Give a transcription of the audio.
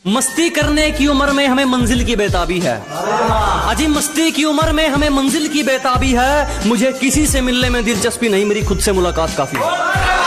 मस्ती करने की उम्र में हमें मंजिल की बेताबी है। अजी मस्ती की उम्र में हमें मंजिल की बेताबी है। मुझे किसी से मिलने में दिलचस्पी नहीं, मेरी खुद से मुलाकात काफी है।